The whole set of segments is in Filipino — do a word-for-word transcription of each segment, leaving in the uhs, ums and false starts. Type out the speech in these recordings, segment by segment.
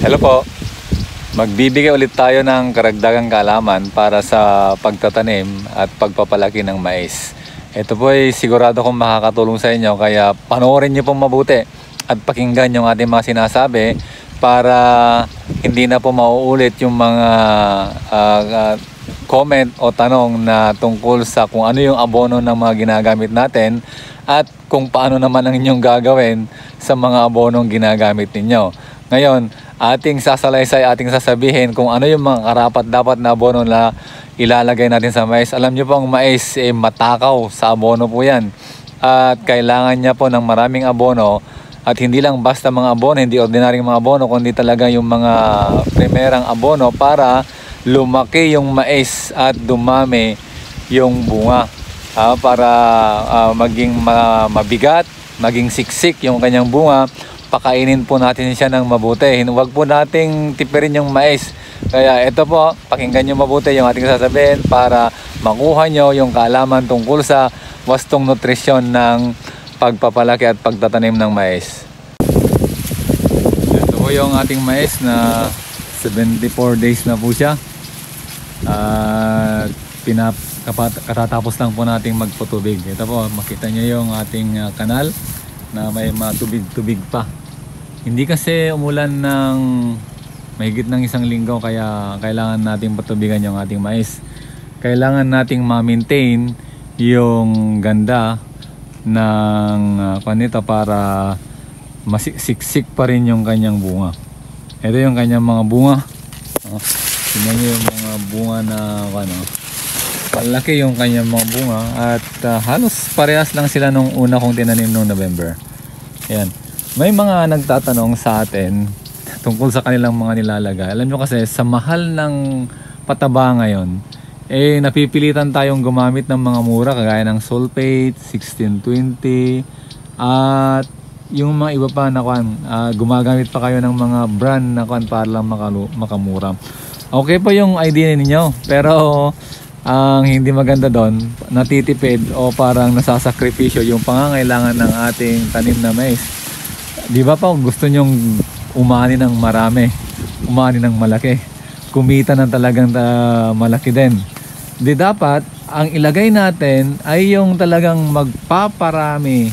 Hello po. Magbibigay ulit tayo ng karagdagang kaalaman para sa pagtatanim at pagpapalaki ng mais. Ito po ay sigurado kong makakatulong sa inyo, kaya panoorin niyo pong mabuti at pakinggan yung ating mga sinasabi para hindi na po mauulit yung mga uh, uh, comment o tanong na tungkol sa kung ano yung abono ng mga ginagamit natin at kung paano naman ang inyong gagawin sa mga abonong ginagamit ninyo. Ngayon, ating sasalaysay, ating sasabihin kung ano yung mga karapat-dapat na abono na ilalagay natin sa mais. Alam nyo po, ang mais eh, matakaw sa abono po yan. At kailangan niya po ng maraming abono. At hindi lang basta mga abono, hindi ordinaryong mga abono, kundi talaga yung mga primerang abono para lumaki yung mais at dumami yung bunga. Uh, para uh, maging ma mabigat, maging siksik yung kanyang bunga, pakainin po natin siya ng mabuti. Huwag po nating tipirin yung mais. Kaya ito po, pakinggan nyo mabuti yung ating sasabihin para makuha nyo yung kaalaman tungkol sa wastong nutrisyon ng pagpapalaki at pagtatanim ng mais. Ito po yung ating mais na seventy-four days na po siya. At uh, pinap katatapos lang po nating magpatubig. Ito po, makita nyo yung ating uh, kanal na may matubig-tubig pa. Hindi kasi umulan ng mahigit ng isang linggo, kaya kailangan nating patubigan yung ating mais. Kailangan nating ma-maintain yung ganda ng uh, kanito para masiksik pa rin yung kanyang bunga. Ito yung kanyang mga bunga. Oh, tingnan nyo yung mga bunga na ano, palaki yung kanyang mga bunga at uh, halos parehas lang sila nung una kong tinanim noong November. Ayan. May mga nagtatanong sa atin tungkol sa kanilang mga nilalagay. Alam nyo kasi sa mahal ng pataba ngayon, eh napipilitan tayong gumamit ng mga mura kagaya ng sulfate, sixteen twenty at yung mga iba pa na kwan, uh, gumagamit pa kayo ng mga brand na kwan para lang makalu makamura. Okay po yung idea ninyo, pero ang hindi maganda doon, natitipid o parang nasasakripisyo yung pangangailangan ng ating tanim na mais. Di ba pa gusto nyong umani ng marami, umani ng malaki, kumita ng talagang uh, malaki din. Di dapat ang ilagay natin ay yung talagang magpaparami,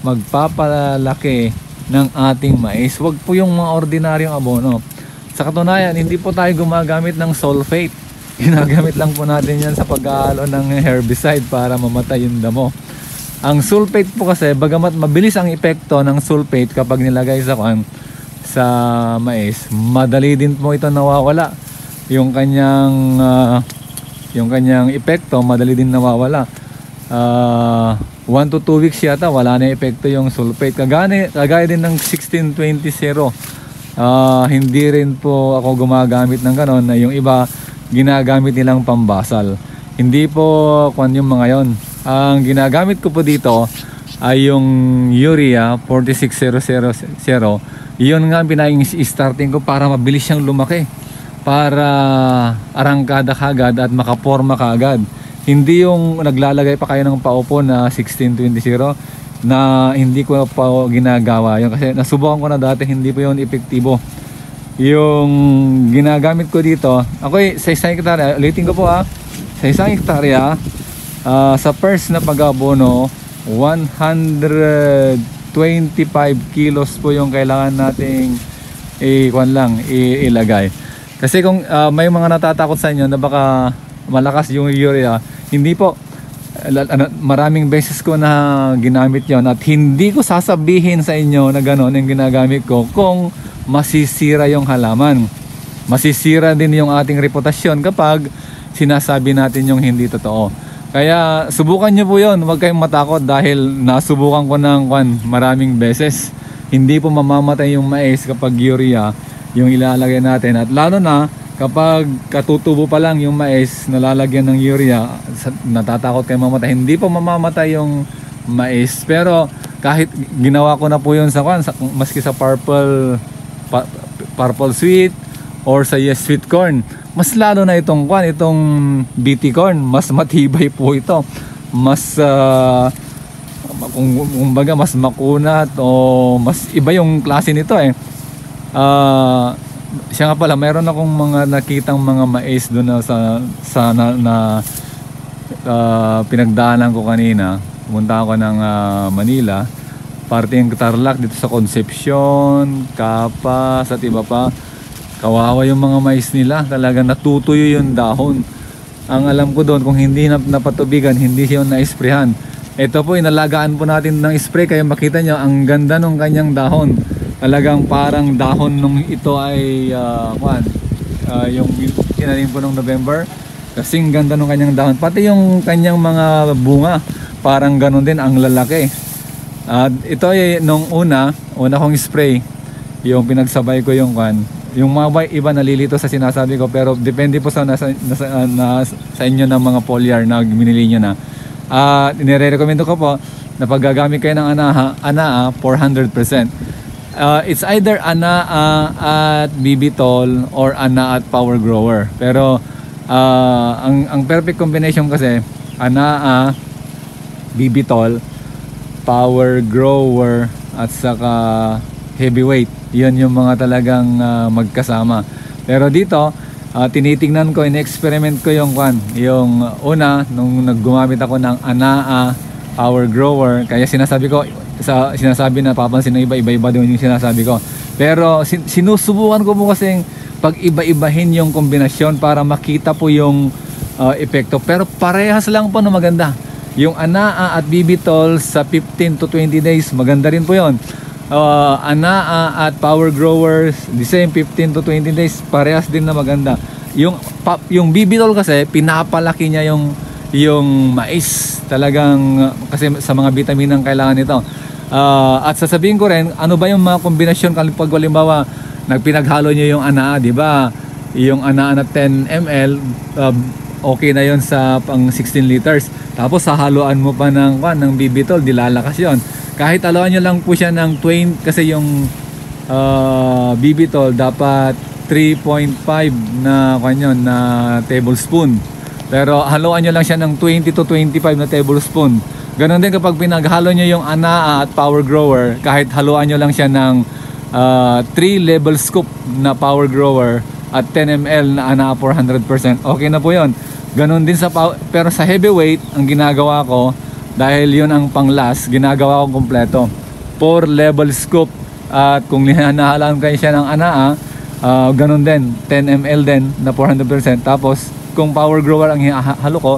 magpapalaki ng ating mais. Huwag po yung mga ordinaryong abono. Sa katunayan, hindi po tayo gumagamit ng sulfate. Ginagamit lang po natin yan sa pag-aalo ng herbicide para mamatay yung damo. Ang sulfate po kasi, bagamat mabilis ang epekto ng sulfate kapag nilagay sa kwan, sa mais, madali din po ito nawawala. Yung kanyang uh, yung kanyang epekto madali din nawawala. Uh, one to two weeks yata wala na epekto yung sulfate. Kagaya, kagaya din ng sixteen twenty zero. Uh, hindi rin po ako gumagamit ng ganon, na yung iba ginagamit nilang pambasal. Hindi po kwan yung mga yon. Ang ginagamit ko po dito ay yung urea forty-six thousand. Yun nga pinag-starting ko para mabilis siyang lumaki, para arangkada kagad at makaporma kagad. Hindi yung naglalagay pa kayo ng paupo na sixteen twenty na hindi ko pa ginagawa yun, kasi nasubukan ko na dati, hindi po yun epektibo. Yung ginagamit ko dito, ako eh, sa isang hektarya, ulitin ko po ha, sa isang hektarya, uh, sa first na pag-abono, one hundred twenty-five kilos po yung kailangan nating i-kwan lang, ilagay. Kasi kung uh, may mga natatakot sa inyo na baka malakas yung urea, hindi po. Maraming beses ko na ginamit yon at hindi ko sasabihin sa inyo na gano'n yung ginagamit ko kung masisira yung halaman. Masisira din yung ating reputasyon kapag sinasabi natin yung hindi totoo. Kaya subukan nyo po yun, huwag kayong matakot dahil nasubukan ko ng kwan maraming beses. Hindi po mamamatay yung mais kapag urea yung ilalagay natin, at lalo na kapag katutubo pa lang yung mais nalalagyan ng urea, natatakot kayo mamatay. Hindi po mamamatay yung mais, pero kahit ginawa ko na po yun sa kwan, maski sa purple pa, purple sweet or sa yes sweet corn, mas lalo na itong kwan, itong B T corn, mas matibay po ito, mas uh, kung kumbaga mas makunat o mas iba yung klase nito eh. Uh, siya nga pala, mayroon akong mga nakitang mga mais doon na sa, sa na, na uh, pinagdaanan ko kanina. Pumunta ako ng uh, Manila, parting Tarlac, dito sa Concepcion, Capas at iba pa. Kawawa yung mga mais nila, talagang natutuyo yung dahon. Ang alam ko doon, kung hindi nap napatubigan, hindi siya na-sprayhan. Ito po, inalagaan po natin ng spray, kaya makita nyo ang ganda ng kanyang dahon. Talagang parang dahon nung ito ay uh, kuan, uh, yung tinanim po nung November. Kasing ganda ng kanyang dahon, pati yung kanyang mga bunga parang ganon din, ang lalaki. At uh, ito ay nung una una kong spray, yung pinagsabay ko yung kuan. Yung mga iba nalilito sa sinasabi ko, pero depende po sa nasa, nasa, uh, na, sa inyo ng mga foliar na minili nyo na. At uh, inire-recommend ko po na paggagamit kayo ng Anaa, Anaa four hundred percent. Uh, it's either Anaa at Bibitol or Anaa at Power Grower. Pero uh, ang, ang perfect combination kasi Anaa, Bibitol, Power Grower at saka Heavyweight. Yun yung mga talagang uh, magkasama. Pero dito uh, tinitingnan ko, in-experiment ko yung kwan. Yung una, nung naggumamit ako ng Anaa Power Grower, kaya sinasabi ko, sa sinasabi na papansin ng iba, iba-iba din yung sinasabi ko. Pero sin sinusubukan ko po kasing pag iba-ibahin yung kombinasyon para makita po yung uh, epekto. Pero parehas lang po na maganda. Yung Anaa at Bibitol sa fifteen to twenty days, maganda rin po yun. Uh, Anaa at Power Growers, the same fifteen to twenty days, parehas din na maganda. Yung, yung Bibitol kasi, pinapalaki niya yung, yung mais. Talagang, kasi sa mga vitamin ang kailangan nito. Uh, at sasabihin ko rin, ano ba yung mga kombinasyon pag halimbawa nagpinaghalo nyo yung Anaa, di ba? Yung Anaa na ten milliliters, uh, okay na yon sa pang sixteen liters. Tapos hahaluan mo pa ng, uh, ng Bibitol, dilalakas yon. Kahit haluan nyo lang po siya ng twenty, kasi yung uh, Bibitol dapat three point five na, kanyon, na tablespoon. Pero haluan nyo lang siya ng twenty to twenty-five na tablespoon. Ganon din kapag pinaghalo nyo yung Anaa at Power Grower, kahit haluan nyo lang siya ng uh, three level scoop na Power Grower at ten milliliters na Anaa four hundred percent, okay na po yon. Ganon din sa, pero sa Heavyweight, ang ginagawa ko, dahil yun ang pang last, ginagawa ko kompleto, four level scoop. At kung nahalaan kayo siya ng Anaa, uh, ganon din, ten milliliters din na four hundred percent. Tapos kung Power Grower ang halo ko,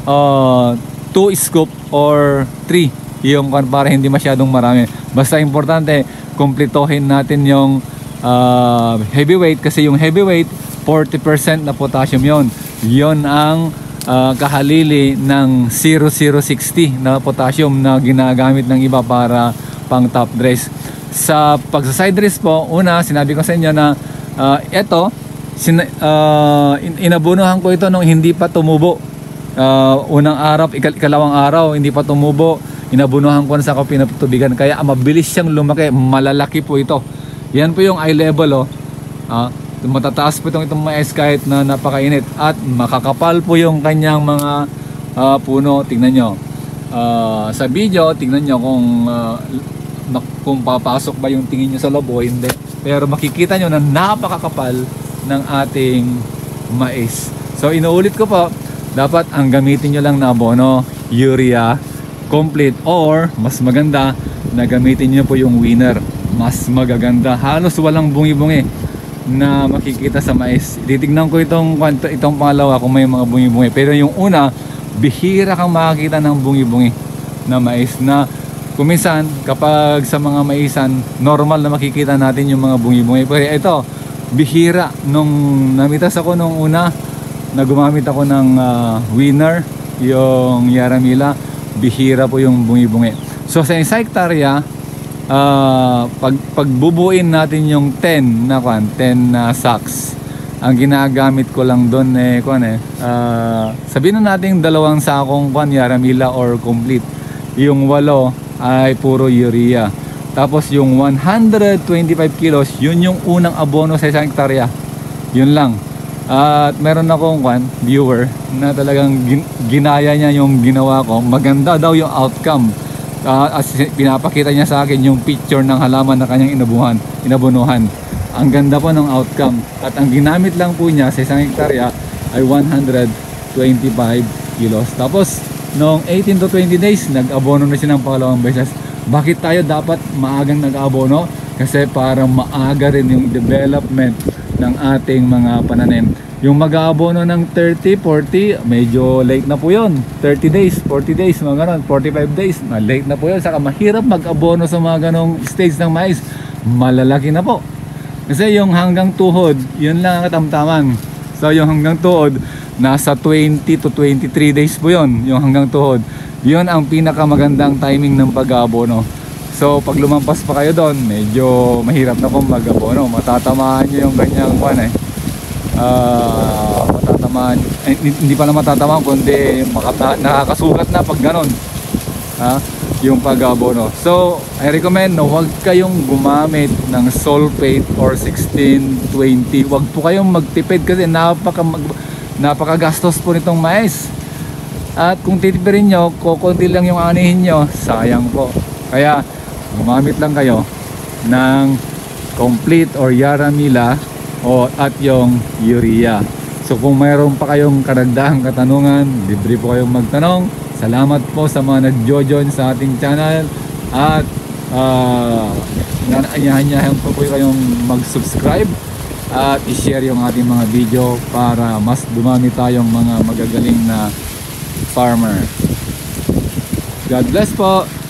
uh, two scoop or three yung para hindi masyadong marami. Basta importante, kumpletohin natin yung uh, Heavyweight, kasi yung Heavyweight forty percent na potassium yon. Yon ang uh, kahalili ng zero zero sixty na potassium na ginagamit ng iba para pang top dress. Sa pagsa-side dress po, una sinabi ko sa inyo na uh, ito sin uh, in inabunuhan ko ito nung hindi pa tumubo. Uh, unang araw, ikal ikalawang araw, hindi pa tumubo, inabunuhan ko na sa ako pinatubigan, kaya mabilis siyang lumaki, malalaki po ito. Yan po yung eye level, oh. Uh, matataas po itong itong mais kahit na napakainit, at makakapal po yung kanyang mga uh, puno. Tingnan nyo uh, sa video, tingnan nyo kung uh, kung papasok ba yung tingin nyo sa loob o hindi, pero makikita nyo na napakakapal ng ating mais. So inuulit ko po, dapat ang gamitin nyo lang na abono, urea complete, or mas maganda na gamitin nyo po yung winner. Mas magaganda, halos walang bungi-bungi na makikita sa mais. Titignan ko itong, itong pangalawa kung may mga bungi-bungi, pero yung una, bihira kang makakita ng bungi-bungi na mais, na kuminsan kapag sa mga maisan normal na makikita natin yung mga bungi-bungi, pero ito bihira. Nung namitas ako nung una na gumamit ako ng uh, winner, yung Yaramila, bihira po yung bungi-bungi. So sa isang hektarya, uh, pag, pagbubuin natin yung ten na kwan, ten na uh, sacks, ang ginagamit ko lang doon eh, kwan eh, uh, sabihin na natin dalawang sakong kwan, Yaramila or complete. Yung walo ay puro urea. Tapos yung one hundred twenty-five kilos, yun yung unang abono sa isang hektarya. Yun lang. At meron akong kwan, viewer na talagang gin ginaya niya yung ginawa ko. Maganda daw yung outcome. Uh, as pinapakita niya sa akin yung picture ng halaman na kanyang inabuhan, inabunuhan. ang ganda po ng outcome. At ang ginamit lang po niya sa isang hektarya ay one hundred twenty-five kilos. Tapos noong eighteen to twenty days, nag-abono na siya ng pangalawang beses. Bakit tayo dapat maagang nag-abono? Kasi para maaga rin yung development ng ating mga pananim. Yung mag-aabono ng thirty, forty, medyo late na po yun. thirty days, forty days, mga ganon, forty-five days, late na po yun. Saka mahirap mag-abono sa mga ganong stage ng mais. Malalaki na po. Kasi yung hanggang tuhod, yun lang ang katamtaman. So yung hanggang tuhod, nasa twenty to twenty-three days po yun. Yung hanggang tuhod, yun ang pinakamagandang timing ng pag-aabono. So pag lumampas pa kayo doon, medyo mahirap na pong mag-abono. Matatamaan nyo yung ganyang kwan eh. Uh, matatamaan, eh, hindi pala matatamaan, kundi makata, nakakasugat na pag ganon. Ha? Yung pag-abono. So I recommend na huwag kayong gumamit ng sulfate or sixteen twenty. Huwag po kayong magtipid kasi napaka, mag, napakagastos po nitong mais. At kung titipirin nyo, kukunti lang yung anihin nyo, sayang po. Kaya gumamit lang kayo ng complete or Yaramila o at yung urea. So kung mayroon pa kayong karagdagang katanungan, libre po kayong magtanong. Salamat po sa mga nag-join sa ating channel. At uh, nanyahanyahan po po kayong mag-subscribe at i-share yung ating mga video para mas dumami tayong mga magagaling na farmer. God bless po.